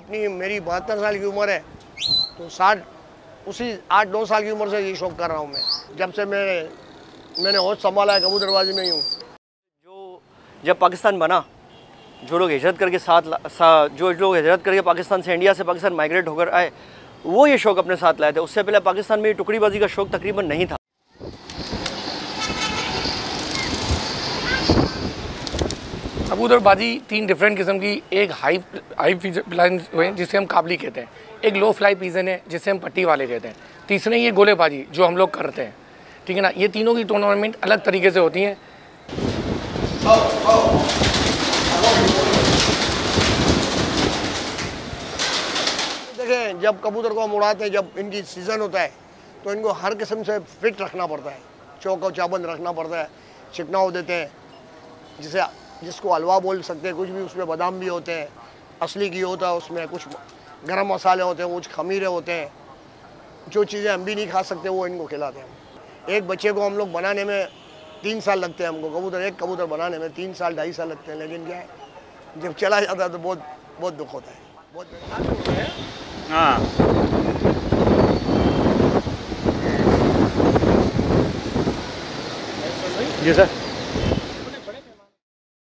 इतनी मेरी 72 साल की उम्र है, तो 60 उसी 8-9 साल की उम्र से ये शौक कर रहा हूँ मैं। जब से मैंने होश संभाला है कबूतरबाजी में ही हूँ। जो जब पाकिस्तान बना, जो लोग हिजरत करके पाकिस्तान से, इंडिया से पाकिस्तान माइग्रेट होकर आए, वो ये शौक़ अपने साथ लाए थे। उससे पहले पाकिस्तान में टुकड़ीबाजी का शौक़ तकरीबन नहीं था। कबूतरबाजी 3 डिफरेंट किस्म की, एक हाई फ्लाइंग है जिसे हम काबली कहते हैं, एक लो फ्लाई पीजन है जिसे हम पट्टी वाले कहते हैं, तीसरे ये गोलेबाजी जो हम लोग करते हैं, ठीक है ना। ये तीनों की टूर्नामेंट अलग तरीके से होती हैं। देखें, जब कबूतर को हम उड़ाते हैं, जब इनकी सीज़न होता है तो इनको हर किस्म से फिट रखना पड़ता है, चौका चाबंद रखना पड़ता है, चिकनाव देते हैं, जिसको हलवा बोल सकते हैं, कुछ भी उसमें बादाम भी होते हैं, असली घी होता है उसमें, कुछ गरम मसाले होते हैं, कुछ खमीरे होते हैं, जो चीज़ें हम भी नहीं खा सकते वो इनको खिलाते हैं। एक बच्चे को हम लोग बनाने में 3 साल लगते हैं हमको, एक कबूतर बनाने में 3 साल 2.5 साल लगते हैं, लेकिन क्या है जब चला जाता है तो बहुत दुख होता है, बहुत। हाँ, जी सर।